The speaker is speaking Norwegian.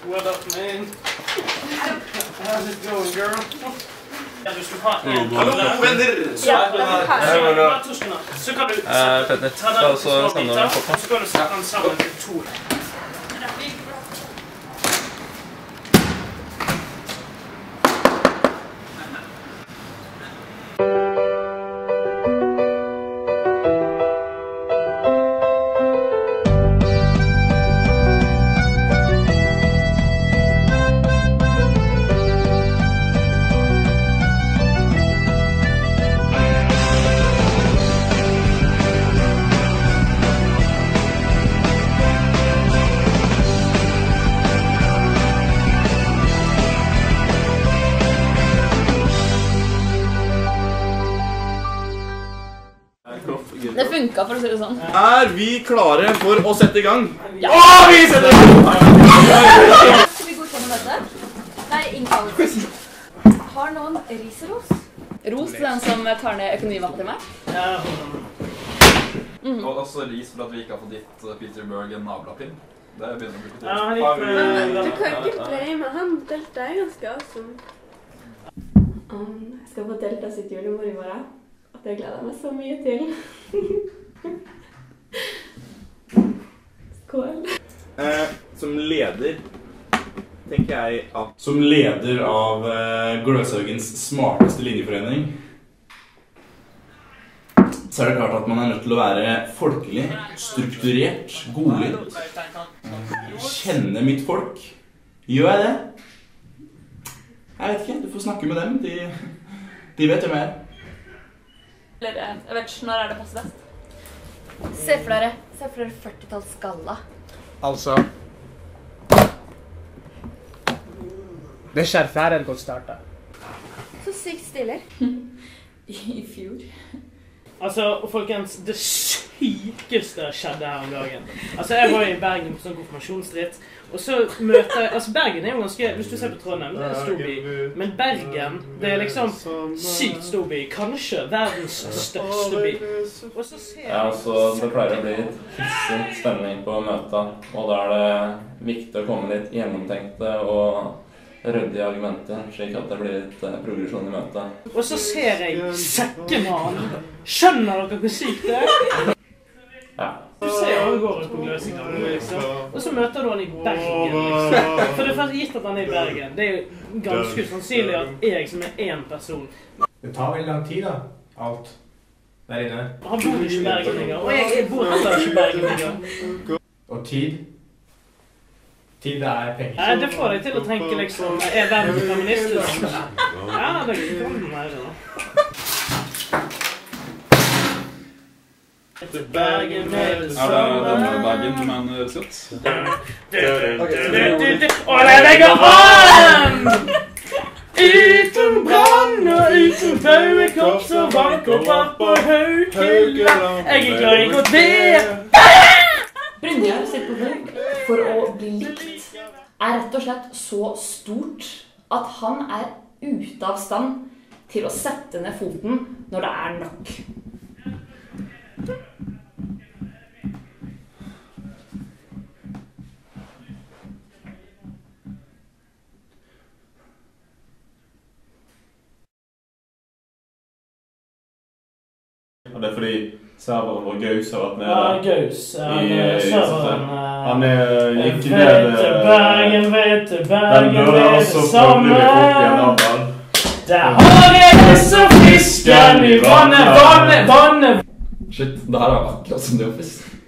What up, man? How's it going, girl? Ja, du skal ha en venner! Så kan du ta den på små biter, og så kan du sette den sammen til 2. Det funka, for å si det sånn. Er vi klare for å sette i gang? Ja! Vi setter i gang! Skal vi godkjenne dette? Nei, innkallelse. Har noen riseros? Ros til den som tar ned økonomimappa til meg? Ja. Og også ris for at vi ikke har fått gitt Peter Berg en nablappinn. Det begynner å bli på tid. Du kan ikke blame han. Delta er ganske awesome. Jeg skal på Delta sitt julemor i morgen. At jeg gleder meg så mye til. Skål. Som leder, tenker jeg at... Som leder av Gløshaugens smarteste linjeforening, så er det klart at man er nødt til å være folkelig, strukturert, godlynt. Kjenne mitt folk. Gjør jeg det? Jeg vet ikke, du får snakke med dem. De vet jo mer. Eller, jeg vet ikke, når er det passer best? Se for dere 40-talls skalla. Altså... Det skjerfet her er det godt startet. Så sykt stiller. I fjor. Altså, folkens, det sykeste skjedde her om dagen. Altså, jeg var i Bergen på sånn konfirmasjonsstritt, og så møter jeg... Altså, Bergen er jo ganske... Hvis du ser på Trondheim, det er en stor by. Men Bergen, det er liksom sykt stor by. Kanskje verdens største by. Og så ser jeg... Ja, så det pleier å bli litt hissig stemning på møtet, og da er det viktig å komme litt gjennomtenkte og ryddige argumenter, slik at det blir litt progresjon i møtet. Og så ser jeg Sekkemannen. Skjønner dere hvor sykt det er? Ja. Du ser han går ut på Gløshaugen, liksom. Og så møter du han i Bergen, liksom. For det er først gitt at han er i Bergen. Det er jo ganske usannsynlig at jeg som er en person... Det tar veldig lang tid da, alt der inne. Han bor ikke i Bergen lenger, og jeg bor heller ikke i Bergen lenger. Og tid? Tid er penger. Nei, det får deg til å tenke liksom, er verden feministisk? Ja, det kan den være da. Bergen med det samme. Er det denne Bergen med en recept? Og det legger an! Uten brann og uten bauekopp, så vannkopper på høyhylla. Jeg er glad i godt ved. Brynjar sitt behov for å bli likt er rett og slett så stort at han er ute av stand til å sette ned foten når det er nok. Og det er fordi serveren vår Gaus har vært nede. Ja, Gaus. Serveren... Han gikk ned... Bergen vet det samme. Der har jeg også fisken i vannet. Shit, det her er akkurat som The Office.